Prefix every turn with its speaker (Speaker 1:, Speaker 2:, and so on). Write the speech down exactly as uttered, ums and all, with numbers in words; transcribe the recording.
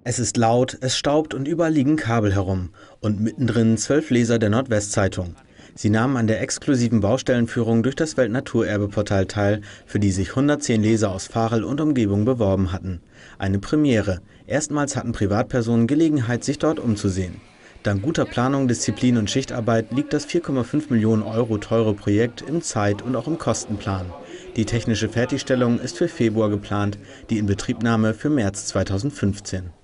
Speaker 1: Es ist laut, es staubt und überall liegen Kabel herum. Und mittendrin zwölf Leser der Nordwestzeitung. Sie nahmen an der exklusiven Baustellenführung durch das Weltnaturerbeportal teil, für die sich hundertzehn Leser aus Varel und Umgebung beworben hatten. Eine Premiere. Erstmals hatten Privatpersonen Gelegenheit, sich dort umzusehen. Dank guter Planung, Disziplin und Schichtarbeit liegt das vier Komma fünf Millionen Euro teure Projekt im Zeit- und auch im Kostenplan. Die technische Fertigstellung ist für Februar geplant, die Inbetriebnahme für März zweitausendfünfzehn.